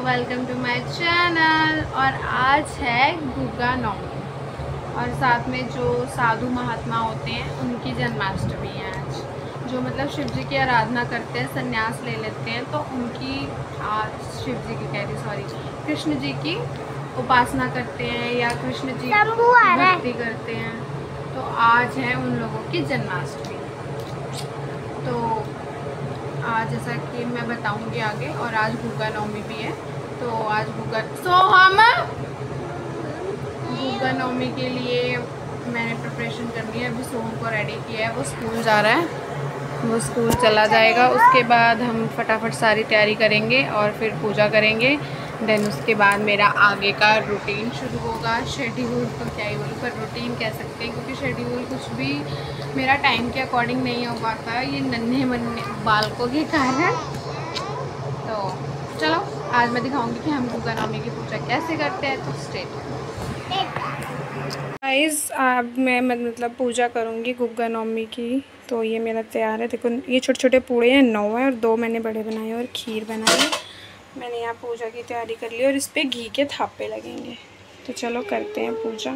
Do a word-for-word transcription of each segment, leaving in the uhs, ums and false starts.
Welcome to my channel. और आज है गुगा नवमी और साथ में जो साधु महात्मा होते हैं उनकी जन्माष्टमी है आज। जो मतलब शिव जी की आराधना करते हैं, संन्यास ले लेते हैं, तो उनकी आज शिव जी की कह रही सॉरी कृष्ण जी की उपासना करते हैं या कृष्ण जी की भक्ति करते हैं, तो आज है उन लोगों की जन्माष्टमी। तो आज जैसा कि मैं बताऊंगी आगे, और आज गुगा नवमी भी है, तो आज गुगा सो हम गुगा नवमी के लिए मैंने प्रिपरेशन करनी है। अभी सोहम को रेडी किया है, वो स्कूल जा रहा है, वो स्कूल चला जाएगा। उसके बाद हम फटाफट सारी तैयारी करेंगे और फिर पूजा करेंगे। देन उसके बाद मेरा आगे का रूटीन शुरू होगा। शेड्यूल तो क्या ही बोलूँ, पर रूटीन कह सकते हैं, क्योंकि शेड्यूल कुछ भी मेरा टाइम के अकॉर्डिंग नहीं हो पाता ये नन्हे मन्ने बालकों के कारण। तो चलो आज मैं दिखाऊंगी कि हम गुगा नवमी की पूजा कैसे करते हैं, तो स्टेट गाइस। अब मैं मतलब पूजा करूंगी गुगा नवमी की। तो ये मेरा तैयार है, देखो ये छोटे छोटे पूड़े हैं, नौ है, और दो मैंने बड़े बनाए और खीर बनाई है। मैंने यहाँ पूजा की तैयारी कर ली और इस पर घी के थापे लगेंगे। तो चलो करते हैं पूजा।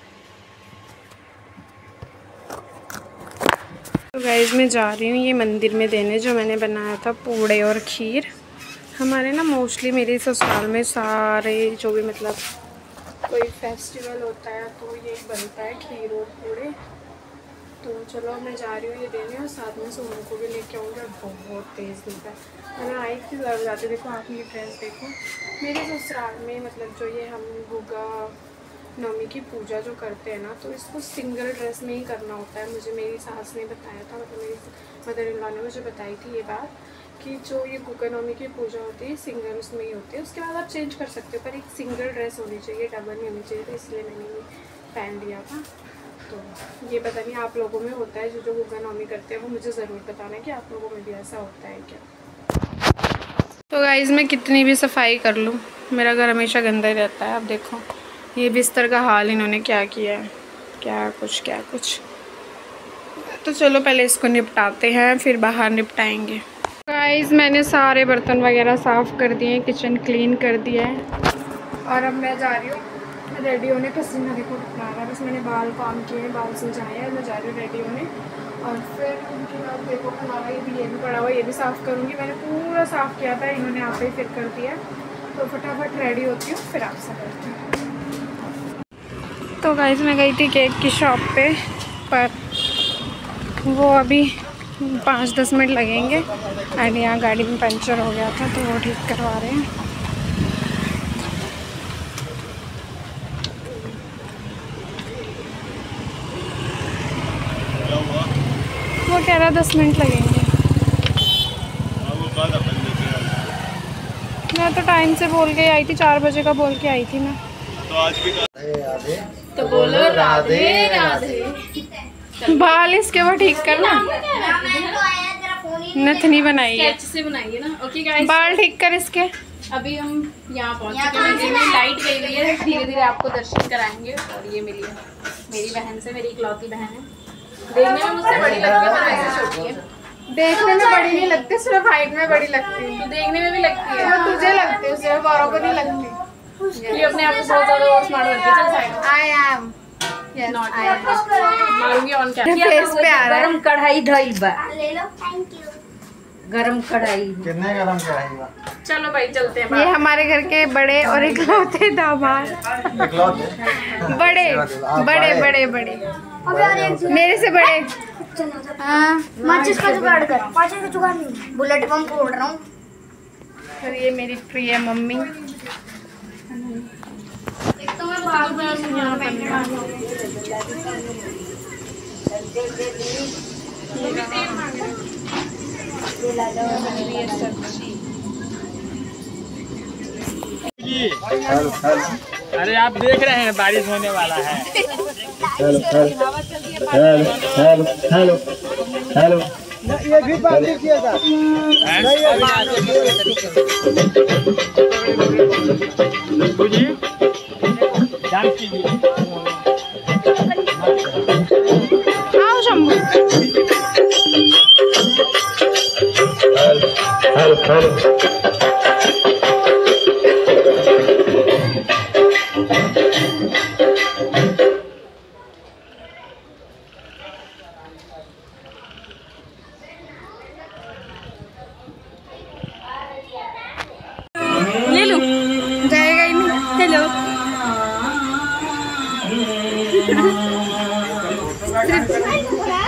तो गाइस मैं जा रही हूँ ये मंदिर में देने जो मैंने बनाया था पूड़े और खीर। हमारे ना मोस्टली मेरे ससुराल में सारे जो भी मतलब कोई फेस्टिवल होता है तो ये बनता है खीर और पूड़े। तो चलो मैं जा रही हूँ ये देने, और साथ में सोनू को भी लेके आऊँगी। और बहुत तेज़ धूप है, मैं आई थी लग जाती। देखो आप ये ड्रेस देखो, मेरे ससुराल में मतलब जो ये हम गुगा नवमी की पूजा जो करते हैं ना, तो इसको सिंगल ड्रेस में ही करना होता है। मुझे मेरी सास ने बताया था, मतलब मेरी मदर इन लॉ ने मुझे बताई थी ये बात, कि जो ये गुगा नवमी की पूजा होती है सिंगल उसमें ही होती है। उसके बाद आप चेंज कर सकते हो, पर एक सिंगल ड्रेस होनी चाहिए, डबल नहीं होनी चाहिए। तो इसलिए मैंने ये पहन लिया था। तो ये पता नहीं आप लोगों में होता है, जो जो गुगा नवमी करते हैं वो मुझे ज़रूर बताना कि आप लोगों में भी ऐसा होता है क्या। तो गाइस मैं कितनी भी सफाई कर लूँ मेरा घर हमेशा गंदा ही रहता है। अब देखो ये बिस्तर का हाल इन्होंने क्या किया है, क्या कुछ क्या कुछ। तो चलो पहले इसको निपटाते हैं, फिर बाहर निपटाएंगे। गाइस मैंने सारे बर्तन वगैरह साफ़ कर दिए, किचन क्लीन कर दिया है, और अब मैं जा रही हूँ रेडी होने। पसीना देखो कितना आ रहा है, बस मैंने बाल काम किए हैं, बाल सुलझाए हैं, मैं जा रही हूँ रेडी होने। और फिर उनके बाद देखो हमारा ये भी ये भी पड़ा हुआ, ये भी साफ़ करूँगी। मैंने पूरा साफ़ किया था, इन्होंने आप ही फिर कर दिया। तो फटाफट रेडी होती हूँ, फिर आपसे करती हूँ। तो गाइस मैं गई थी केक की शॉप पे, पर वो अभी पाँच दस मिनट लगेंगे। एंड यहाँ गाड़ी में पंचर हो गया था, तो वो ठीक करवा रहे हैं। वो कह रहा दस मिनट लगेंगे। मैं तो टाइम से बोल के आई थी, चार बजे का बोल के आई थी मैं। तो आज भी तो बोलो राधे राधे। बाल इसके वो ठीक करना, नथनी बनाई है, से बनाई है ना। ओके गाइस बाल ठीक कर इसके। अभी हम यहाँ पहुँच चुके हैं, मंदिर में लाइट गई हुई है, धीरे धीरे आपको दर्शन कराएंगे। और ये मिली है मेरी बहन से, मेरी इकलौती बहन है। देखने में मुझसे बड़ी लगती है, पर वैसे छोटी है। देखने में बड़ी नहीं लगती, सिर्फ हाइट में बड़ी लगती है। तो देखने में भी लगती है, वो तुझे लगती है, सिर्फ औरों को नहीं लगती। ये अपने आप को बहुत ज़्यादा और स्मार्ट लगती है। चल side. I am not I am मारूंगी ऑन कैमरा। फेस पे आ रहा है। गरम कढ़ाई धइल बा, ले लो, थैंक यू। गरम कढ़ाई। कितने गरम कढ़ाई बा? चलो भाई चलते हैं। ये हमारे घर के बड़े और इकलौते दामाद, बड़े बड़े बड़े बड़े मेरे से बड़े। हाँ माचिस का जुगाड़ कर, माचिस का जुगाड़ नहीं, बुलेट पंप फोड़ रहा हूँ। फिर ये मेरी प्रिय मम्मी। तो मैं बाल यहाँ अरे आप देख रहे हैं बारिश होने वाला है। Hello hello hello hello hello ये भी बात किया था। डांस कीजिए। आओ शंभू। हेलो हेलो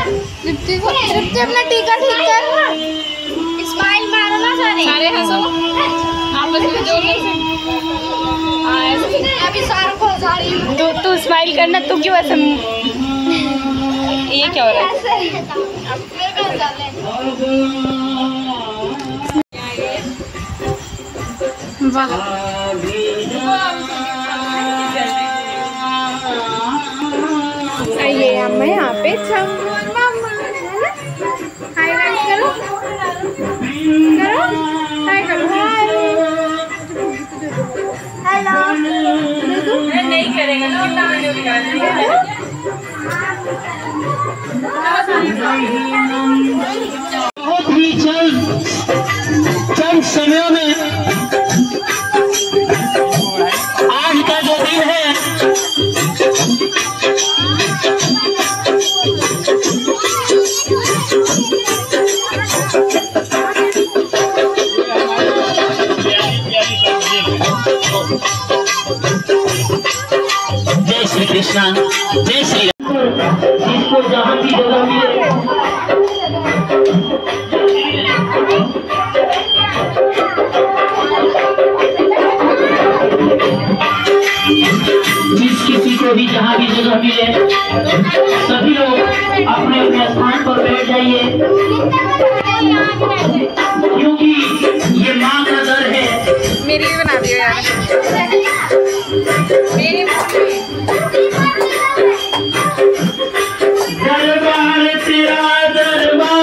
तृप्ति को तृप्ति अपना टीका ठीक कर, स्माइल मारो ना सारे सारे हंसो आपस में जोर से। हाँ ऐसे अभी सारों को सारी तू तू स्माइल करना, तू क्यों ऐसे ये क्या हो रहा है? वाह ये हम यहाँ पे हाय गाइस करो करो हाय करो हेलो नहीं करेगा बहुत ही जल्द चंद समयों में आज का जो दिन है जय श्री कृष्ण, जय श्री राम। जिसको जहाँ की जगह मिले जिस किसी को भी जहाँ भी जगह मिले सभी लोग अपने अपने स्थान पर बैठ जाइए, क्योंकि ये माँ का दर है। मेरी भी बना दियो यार, मेरी दरबार तेरा दरबार।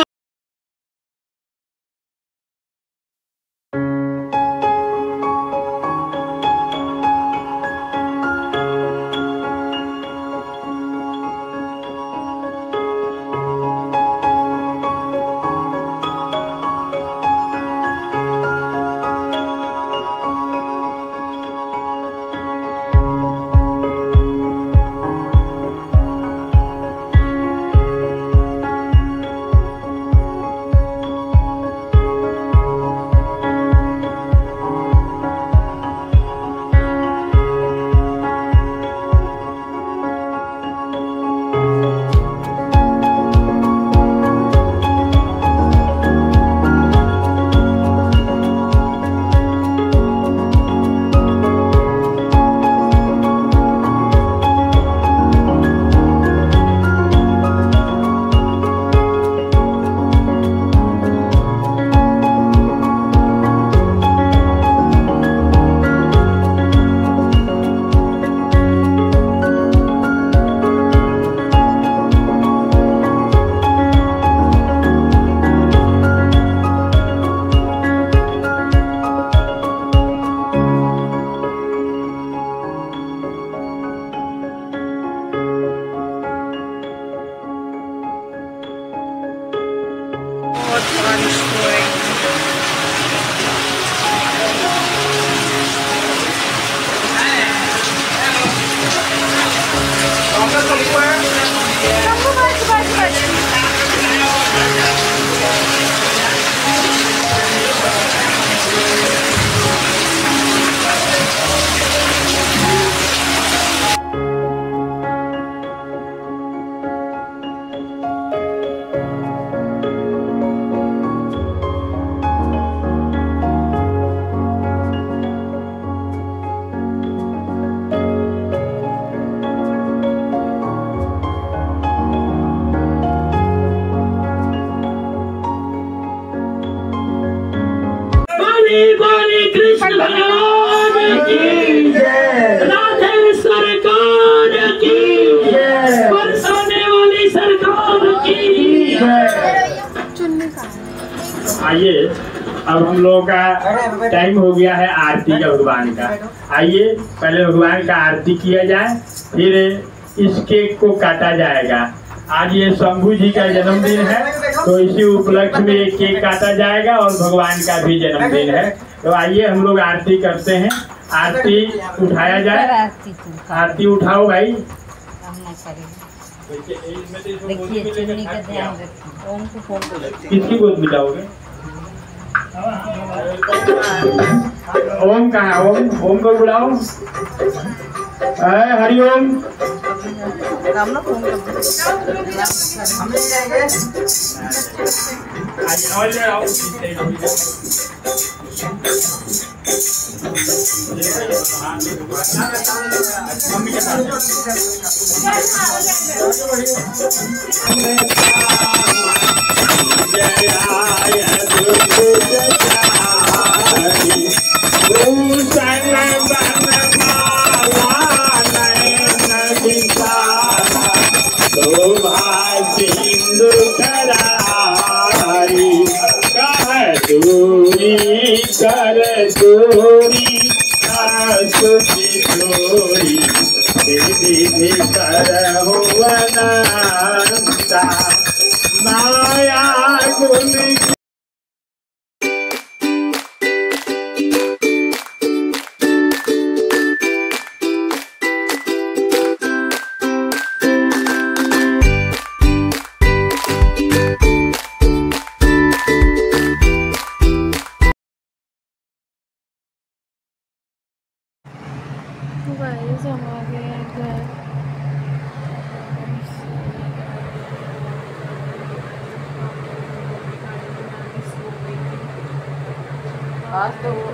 कृष्ण भगवान की जय, राधे सरकार की जय, बरसाने वाली सरकार की जय। आइए अब हम लोगों का टाइम हो गया है आरती का भगवान का। आइए पहले भगवान का आरती किया जाए, फिर इस केक को काटा जाएगा। आज ये शंभू जी का जन्मदिन है, तो इसी उपलक्ष्य में एक केक काटा जाएगा और भगवान का भी जन्मदिन है। तो आइए हम लोग आरती करते हैं। आरती उठाया जाए, आरती उठाओ भाई। किसकी गोद मिलाओगे? ओम कहाँ है? ओम ओम को बुलाओ। हरिओम। दूरी कर दूरी सुखी चोरी विधि कर हुवनंता माया गुण गाइस हम आ गए हैं घर। आज तो वो